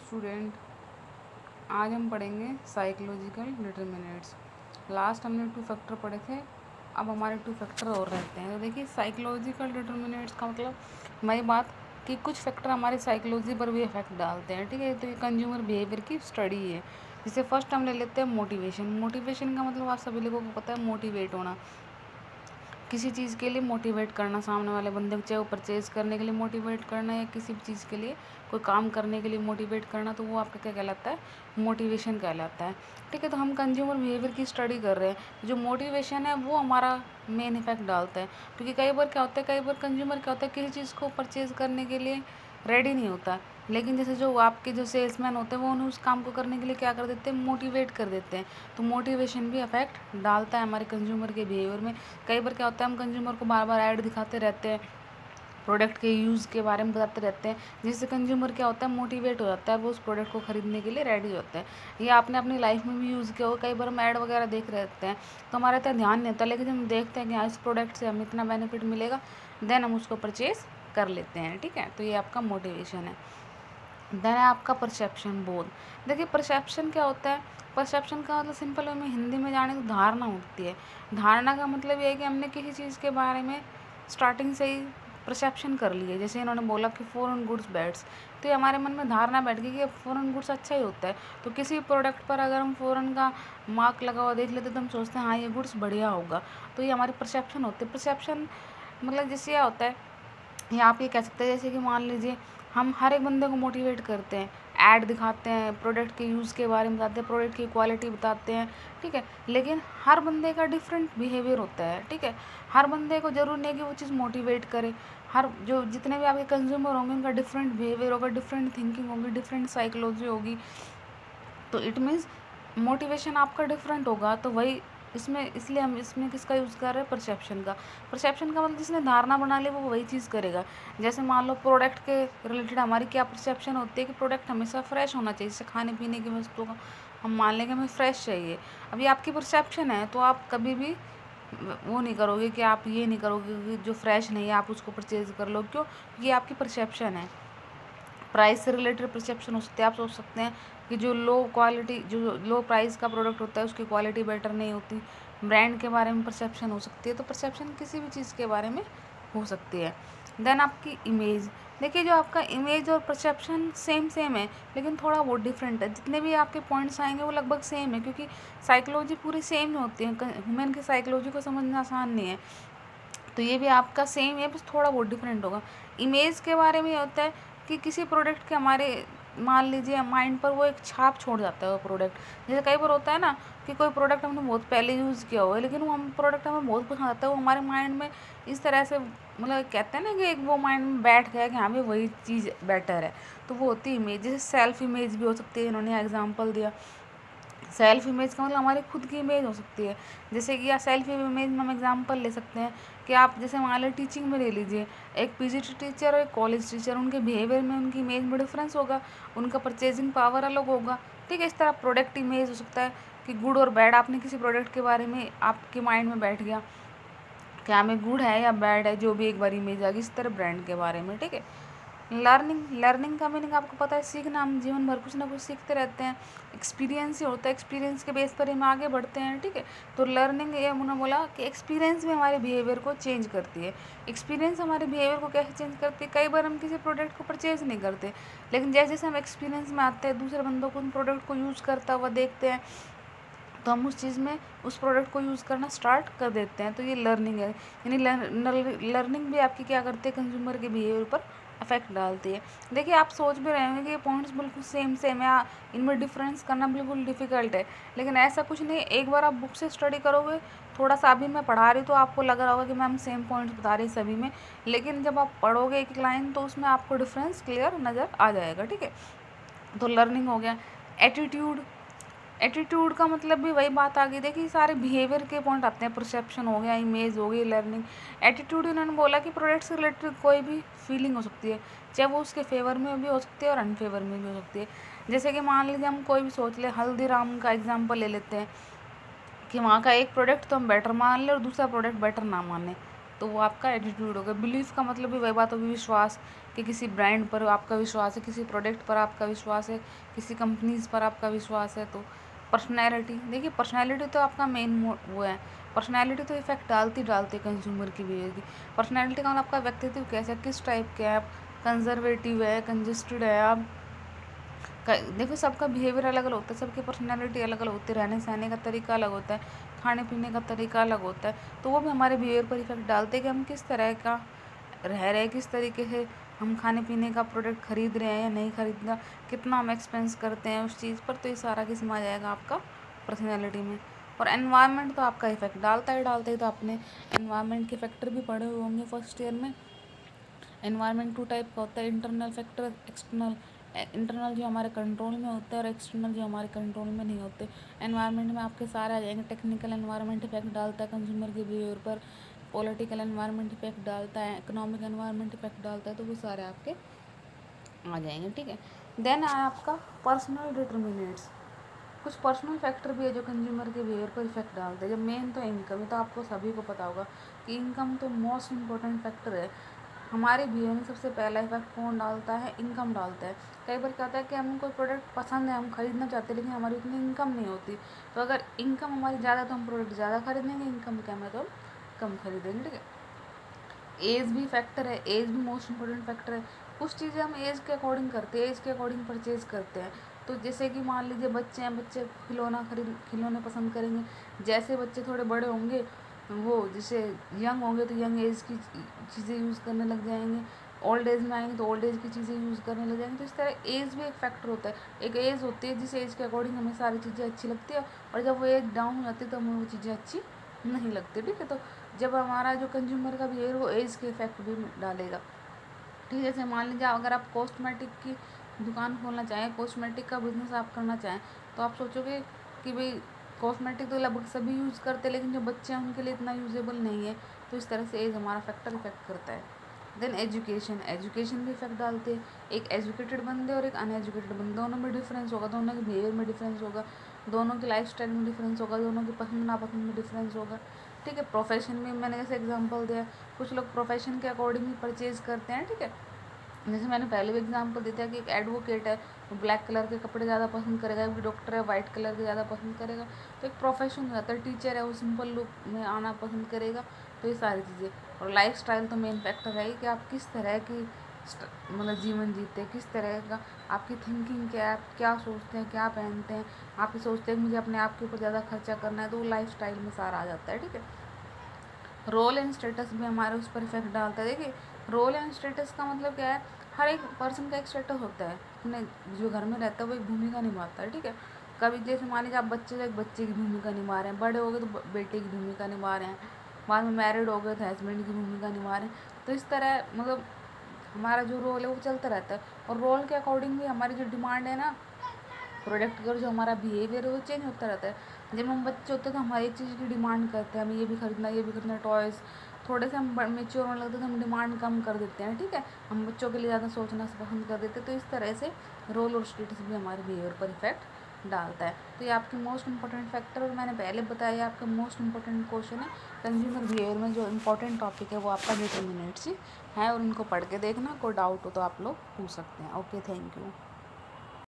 Student, आज हम पढ़ेंगे साइकोलॉजिकल डिटर्मिनेंट्स। लास्ट हमने 2 फैक्टर पढ़े थे, अब हमारे 2 फैक्टर और रहते हैं। तो देखिए, साइकोलॉजिकल डिटर्मिनेंट्स का मतलब वही बात कि कुछ फैक्टर हमारी साइकोलॉजी पर भी इफेक्ट डालते हैं। ठीक है, तो ये कंज्यूमर बिहेवियर की स्टडी है। जैसे फर्स्ट हम ले लेते हैं मोटिवेशन। मोटिवेशन का मतलब आप सभी लोगों को पता है, मोटिवेट होना, किसी चीज़ के लिए मोटिवेट करना, सामने वाले बंदे को, चाहे वो परचेज करने के लिए मोटिवेट करना या किसी भी चीज़ के लिए कोई काम करने के लिए मोटिवेट करना, तो वो आपका क्या कहलाता है, मोटिवेशन कहलाता है। ठीक है, तो हम कंज्यूमर बिहेवियर की स्टडी कर रहे हैं। जो मोटिवेशन है वो हमारा मेन इफेक्ट डालता है, क्योंकि कई बार क्या होता है, कई बार कंज्यूमर क्या होता है, किसी चीज़ को परचेज करने के लिए रेडी नहीं होता, लेकिन जैसे जो आपके जो सेल्समैन होते हैं वो उन्हें उस काम को करने के लिए क्या कर देते हैं, मोटिवेट कर देते हैं। तो मोटिवेशन भी इफेक्ट डालता है हमारे कंज्यूमर के बिहेवियर में। कई बार क्या होता है, हम कंज्यूमर को बार बार ऐड दिखाते रहते हैं, प्रोडक्ट के यूज़ के बारे में बताते रहते हैं, जिससे कंज्यूमर क्या होता है, मोटिवेट हो जाता है, वो उस प्रोडक्ट को खरीदने के लिए रेडी होता है। ये आपने अपनी लाइफ में भी यूज़ किया हो, कई बार हम ऐड वगैरह देख रहे होते हैं तो हमारा इतना ध्यान नहीं होता, लेकिन जब हम देखते हैं कि हाँ इस प्रोडक्ट से हमें इतना बेनिफिट मिलेगा, देन हम उसको परचेज़ कर लेते हैं। ठीक है, तो ये आपका मोटिवेशन है। देन है आपका परसेप्शन, बोध। देखिए, परसेप्शन क्या होता है, परसेप्शन का मतलब सिंपल वे में हिंदी में जाने तो धारणा होती है। धारणा का मतलब ये है कि हमने किसी चीज़ के बारे में स्टार्टिंग से ही परसेप्शन कर लिए। जैसे इन्होंने बोला कि फॉरेन गुड्स बैड्स, तो ये हमारे मन में धारणा बैठ गई कि फॉरेन गुड्स अच्छा ही होता है। तो किसी प्रोडक्ट पर अगर हम फॉरेन का मार्क लगा हुआ देख लेते तो हम सोचते हैं हाँ ये गुड्स बढ़िया होगा। तो ये हमारी परसेप्शन होती है। परसेप्शन मतलब जैसे क्या होता है, या आप ये कह सकते हैं जैसे कि मान लीजिए हम हर एक बंदे को मोटिवेट करते हैं, ऐड दिखाते हैं, प्रोडक्ट के यूज़ के बारे में बताते हैं, प्रोडक्ट की क्वालिटी बताते हैं। ठीक है, लेकिन हर बंदे का डिफरेंट बिहेवियर होता है। ठीक है, हर बंदे को ज़रूर नहीं कि वो चीज़ मोटिवेट करे। हर जो जितने भी आपके कंज्यूमर होंगे उनका डिफरेंट बिहेवियर होगा, डिफरेंट थिंकिंग होगी, डिफरेंट साइकोलॉजी होगी। तो इट मीन्स मोटिवेशन आपका डिफरेंट होगा। तो वही इसमें, इसलिए हम इसमें किसका यूज़ कर रहे हैं, परसेप्शन का। परसेप्शन का मतलब जिसने धारणा बना ली वो वही चीज़ करेगा। जैसे मान लो प्रोडक्ट के रिलेटेड हमारी क्या परसेप्शन होती है कि प्रोडक्ट हमेशा फ्रेश होना चाहिए। जैसे खाने पीने की वस्तुओं का हम मान लेंगे हमें फ्रेश चाहिए। अब ये आपकी परसेप्शन है, तो आप कभी भी वो नहीं करोगे कि आप ये नहीं करोगे कि जो फ्रेश नहीं है आप उसको परचेज कर लो। क्यों? ये आपकी परसेप्शन है। प्राइस से रिलेटेड परसेप्शन हो सकते हैं। आप सोच सकते हैं कि जो लो क्वालिटी, जो लो प्राइस का प्रोडक्ट होता है उसकी क्वालिटी बेटर नहीं होती। ब्रांड के बारे में परसेप्शन हो सकती है। तो परसेप्शन किसी भी चीज़ के बारे में हो सकती है। देन आपकी इमेज। देखिए, जो आपका इमेज और परसेप्शन सेम सेम है, लेकिन थोड़ा बहुत डिफरेंट है। जितने भी आपके पॉइंट्स आएंगे वो लगभग सेम है, क्योंकि साइकोलॉजी पूरी सेम होती है। ह्यूमन की साइकोलॉजी को समझना आसान नहीं है। तो ये भी आपका सेम है, बस थोड़ा बहुत डिफरेंट होगा। इमेज के बारे में ये होता है कि किसी प्रोडक्ट के हमारे, मान लीजिए माइंड पर वो एक छाप छोड़ जाता है वो प्रोडक्ट। जैसे कई बार होता है ना कि कोई प्रोडक्ट हमने बहुत पहले यूज़ किया हुआ है, लेकिन वो हम प्रोडक्ट हमें बहुत पसंद आता है, वो हमारे माइंड में इस तरह से, मतलब कहते हैं ना कि एक वो माइंड में बैठ गया कि हाँ भाई वही चीज़ बेटर है। तो वो होती है इमेज। जैसे सेल्फ इमेज भी हो सकती है, इन्होंने एग्जाम्पल दिया। सेल्फ इमेज का मतलब हमारी खुद की इमेज हो सकती है। जैसे कि या सेल्फ इमेज में हम एग्जांपल ले सकते हैं कि आप जैसे मान लो टीचिंग में ले लीजिए, एक पीजी टीचर और एक कॉलेज टीचर, उनके बिहेवियर में, उनकी इमेज में डिफरेंस होगा, उनका परचेजिंग पावर अलग होगा। ठीक है, इस तरह प्रोडक्ट इमेज हो सकता है कि गुड और बैड। आपने किसी प्रोडक्ट के बारे में आपके माइंड में बैठ गया क्या हमें गुड है या बैड है, जो भी एक बार इमेज आ गई। इस तरह ब्रांड के बारे में। ठीक है, लर्निंग का मीनिंग आपको पता है, सीखना। हम जीवन भर कुछ ना कुछ सीखते रहते हैं। एक्सपीरियंस ही होता है, एक्सपीरियंस के बेस पर हम आगे बढ़ते हैं। ठीक है, तो लर्निंग, ये उन्होंने बोला कि एक्सपीरियंस भी हमारे बिहेवियर को चेंज करती है। एक्सपीरियंस हमारे बिहेवियर को कैसे चेंज करती है, कई बार हम किसी प्रोडक्ट को परचेज नहीं करते, लेकिन जैसे जैसे हम एक्सपीरियंस में आते हैं, दूसरे बंदों को उन प्रोडक्ट को यूज़ करता हुआ देखते हैं, तो हम उस चीज़ में उस प्रोडक्ट को यूज़ करना स्टार्ट कर देते हैं। तो ये लर्निंग है। यानी लर्निंग भी आपकी क्या करती है, कंज्यूमर के बिहेवियर पर अफेक्ट डालती है। देखिए, आप सोच भी रहे होंगे कि ये पॉइंट्स बिल्कुल सेम सेम है, इनमें डिफरेंस करना बिल्कुल डिफ़िकल्ट है, लेकिन ऐसा कुछ नहीं। एक बार आप बुक से स्टडी करोगे, थोड़ा सा अभी मैं पढ़ा रही तो आपको लग रहा होगा कि मैम सेम पॉइंट्स बता रही सभी में, लेकिन जब आप पढ़ोगे एक एक लाइन तो उसमें आपको डिफरेंस क्लियर नज़र आ जाएगा। ठीक है, तो लर्निंग हो गया। एटीट्यूड। एटीट्यूड का मतलब भी वही बात आ गई। देखिए, सारे बिहेवियर के पॉइंट आते हैं। परसेप्शन हो गया, इमेज हो गई, लर्निंग। एटीट्यूड इन्होंने बोला कि प्रोडक्ट से रिलेटेड कोई भी फीलिंग हो सकती है, चाहे वो उसके फेवर में भी हो सकती है और अनफेवर में भी हो सकती है। जैसे कि मान लीजिए हम कोई भी सोच ले, हल्दीराम का एग्जाम्पल ले लेते हैं कि वहाँ का एक प्रोडक्ट तो हम बेटर मान लें और दूसरा प्रोडक्ट बेटर ना माने। तो वो आपका एटीट्यूड होगा। बिलीफ का मतलब भी वही बात होगी, विश्वास, कि किसी ब्रांड पर आपका विश्वास है, किसी प्रोडक्ट पर आपका विश्वास है, किसी कंपनीज पर आपका विश्वास है। तो पर्सनैलिटी, देखिए पर्सनैलिटी तो आपका मेन वो है। पर्सनैलिटी तो इफेक्ट डालती है कंज्यूमर की बिहेवियर की। पर्सनैलिटी का मतलब आपका व्यक्तित्व कैसा है, किस टाइप के है आप, कंजर्वेटिव है, कंजस्टेड है आप। देखो सबका बिहेवियर अलग अलग होता है, सबकी पर्सनैलिटी अलग अलग होती है, रहने सहने का तरीका अलग होता है, खाने पीने का तरीका अलग होता है। तो वो भी हमारे बिहेवियर पर इफेक्ट डालते हैं कि हम किस तरह का रह रहे हैं, किस तरीके से हम खाने पीने का प्रोडक्ट खरीद रहे हैं या नहीं खरीद रहे, कितना हम एक्सपेंस करते हैं उस चीज़ पर। तो ये सारा किस में आ जाएगा आपका पर्सनैलिटी में। और एनवायरनमेंट तो आपका इफेक्ट डालता है तो आपने एनवायरनमेंट के फैक्टर भी पढ़े हुए होंगे फर्स्ट ईयर में। एनवायरनमेंट 2 टाइप का होता है, इंटरनल फैक्टर, एक्सटर्नल। इंटरनल जो हमारे कंट्रोल में होते हैं और एक्सटर्नल जो हमारे कंट्रोल में नहीं होते। एनवायरनमेंट में आपके सारे आ जाएंगे। टेक्निकल एनवायरनमेंट इफेक्ट डालता है कंज्यूमर के बिहेवियर पर, पॉलिटिकल एनवायरनमेंट इफेक्ट डालता है, इकोनॉमिक एनवायरनमेंट इफेक्ट डालता है। तो वो सारे आपके आ जाएंगे, ठीक है। देन आया आपका पर्सनल डिटर्मिनेंट्स। कुछ पर्सनल फैक्टर भी है जो कंज्यूमर के बिहेवियर पर इफेक्ट डालते हैं। जब मेन तो इनकम, तो आपको सभी को पता होगा कि इनकम तो मोस्ट इम्पोर्टेंट फैक्टर है। हमारे बिहेवियर में सबसे पहला इफेक्ट कौन डालता है, इनकम डालता है। कई बार क्या होता है कि हमें कोई प्रोडक्ट पसंद है, हम खरीदना चाहते हैं, लेकिन हमारी उतनी इनकम नहीं होती। तो अगर इनकम हमारी ज़्यादा तो हम प्रोडक्ट ज़्यादा खरीदेंगे, इनकम कम है तो हम कम खरीदेंगे, ठीक है। एज भी फैक्टर है, एज भी मोस्ट इम्पोर्टेंट फैक्टर है। कुछ चीज़ें हम एज के अकॉर्डिंग करते हैं, एज के अकॉर्डिंग परचेज करते हैं। तो जैसे कि मान लीजिए बच्चे हैं, बच्चे खिलौने पसंद करेंगे। जैसे बच्चे थोड़े बड़े होंगे, वो जैसे यंग होंगे तो यंग एज की चीज़ें यूज़ करने लग जाएंगे। ओल्ड एज में आएंगे तो ओल्ड एज की चीज़ें यूज़ करने लग जाएंगे। तो इस तरह एज भी एक फैक्टर होता है। एक एज होती है जिस एज के अकॉर्डिंग हमें सारी चीज़ें अच्छी लगती है, और जब वो एज डाउन हो जाती है तो हमें वो चीज़ें अच्छी नहीं लगती, ठीक है। तो जब हमारा जो कंज्यूमर का बिहेवियर वो एज के इफेक्ट भी डालेगा, ठीक है। जैसे मान लीजिए अगर आप कॉस्मेटिक की दुकान खोलना चाहें, कॉस्मेटिक का बिजनेस आप करना चाहें, तो आप सोचोगे कि भाई कॉस्मेटिक तो लगभग सभी यूज़ करते हैं, लेकिन जो बच्चे हैं उनके लिए इतना यूजेबल नहीं है। तो इस तरह से एज हमारा फैक्टर इफेक्ट करता है। देन एजुकेशन, एजुकेशन भी इफेक्ट डालते हैं। एक एजुकेटेड बंदे और एक अनएजुकेटेड बंदे, दोनों में डिफरेंस होगा, दोनों के बिहेवियर में डिफरेंस होगा, दोनों की लाइफस्टाइल में डिफरेंस होगा, दोनों की पसंद नापसंद में डिफरेंस होगा, ठीक है। प्रोफेशन में मैंने जैसे एग्जांपल दिया, कुछ लोग प्रोफेशन के अकॉर्डिंग ही परचेज करते हैं, ठीक है। जैसे मैंने पहले भी एग्जांपल दिया कि एक एडवोकेट है, वो ब्लैक कलर के कपड़े ज़्यादा पसंद करेगा, एक डॉक्टर है वाइट कलर के ज़्यादा पसंद करेगा। तो एक प्रोफेशन हो जाता है। टीचर है, वो सिंपल लुक में आना पसंद करेगा। तो ये सारी चीज़ें, और लाइफ स्टाइल तो मेन फैक्टर है कि आप किस तरह की मतलब जीवन जीते हैं, किस तरह का आपकी थिंकिंग क्या है, आप क्या सोचते हैं, क्या पहनते हैं। आप ये सोचते हैं कि मुझे अपने आप के ऊपर ज़्यादा खर्चा करना है, तो वो लाइफ स्टाइल में सारा आ जाता है, ठीक है। रोल एंड स्टेटस भी हमारे उस पर इफेक्ट डालता है। देखिए रोल एंड स्टेटस का मतलब क्या है, हर एक पर्सन का एक स्टेटस होता है, अपने जो घर में रहता है वो एक भूमिका निभाता है, ठीक है। कभी जैसे मान लीजिए आप बच्चे से एक बच्चे की भूमिका निभा रहे हैं, बड़े हो गए तो बेटे की भूमिका निभा रहे हैं, बाद में मैरिड हो गए तो हस्बैंड की भूमिका निभा रहे हैं। तो इस तरह मतलब हमारा जो रोल है वो चलता रहता है। और रोल के अकॉर्डिंग भी हमारी जो डिमांड है ना प्रोडक्ट का, जो हमारा बिहेवियर है वो चेंज होता रहता है। जब हम बच्चे होते हैं तो हमारी चीज़ की डिमांड करते हैं, हमें ये भी खरीदना, ये भी खरीदना, टॉयज़। थोड़े से हम मेच्योर होने लगते हैं तो हम डिमांड कम कर देते हैं, ठीक है। हम बच्चों के लिए ज़्यादा सोचना पसंद कर देते हैं। तो इस तरह से रोल और स्टेटस भी हमारे बिहेवियर पर इफेक्ट डालता है। तो ये आपकी मोस्ट इंपॉर्टेंट फैक्टर, और मैंने पहले बताया आपका मोस्ट इंपॉर्टेंट क्वेश्चन है। कंज्यूमर बिहेवियर में जो इंपॉर्टेंट टॉपिक है वो आपका डिटर्मिनेंट्स है, और इनको पढ़ के देखना, कोई डाउट हो तो आप लोग पूछ सकते हैं। Okay, thank you.